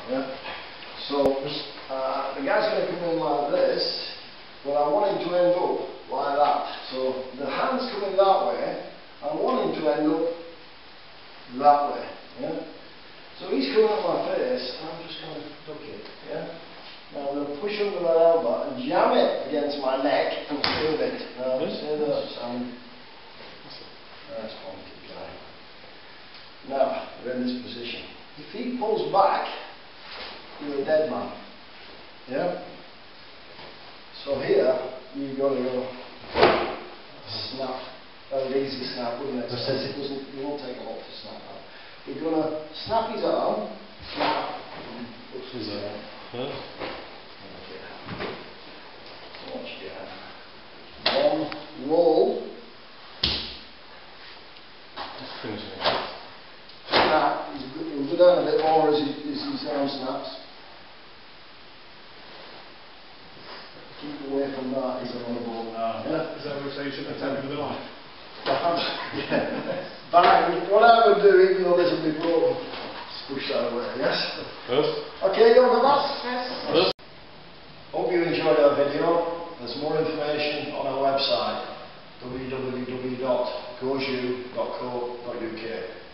Yeah. So the guy's going to come in like this, but I want him to end up like that. So the hand's coming that way. I want him to end up that way. Yeah. So he's coming at my face, and I'm just going to duck it. Yeah. Now I'm going to push under my elbow and jam it against my neck and feel it. Now see that sound? That's funky guy. Now we're in this position. If he pulls back, you're a dead man. Yeah? So here, you've got to go snap. An easy snap, wouldn't it? You won't take a lot to snap that. You're going to snap his arm, snap, push his arm. Huh? Watch again. One, roll. Just finishing it. Snap. He'll go down a bit more as his arm snaps. Keep away from that, he's on the ball. Yeah. Is that what you say you shouldn't attack him with a knife? Yeah. Bang. What I would do, even though this will be broken, just push that away, yes? Yes. Okay, you over that? Yes. Hope you enjoyed our video. There's more information on our website, www.goju.co.uk.